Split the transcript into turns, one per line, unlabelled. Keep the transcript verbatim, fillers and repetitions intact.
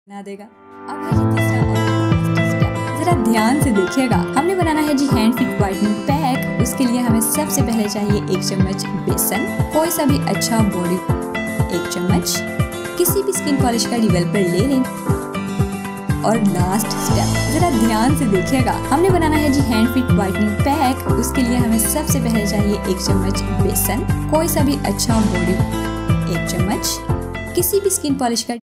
बना देगा। अब है जी तीसरा और स्टेप, जरा ध्यान से देखिएगा। हमने बनाना है जी हैंड फिट वाइटनिंग पैक। उसके लिए हमें सबसे पहले चाहिए एक चम्मच बेसन, कोई सा भी अच्छा बॉडी, एक चम्मच किसी भी स्किन पॉलिश का डेवलपर ले लें। और लास्ट स्टेप, जरा ध्यान से देखिएगा। हमने बनाना है जी हैंड फिट वाइटनिंग पैक। उसके लिए हमें सबसे पहले चाहिए एक चम्मच बेसन, कोई सा भी अच्छा बॉडी, एक चम्मच किसी भी स्किन पॉलिश का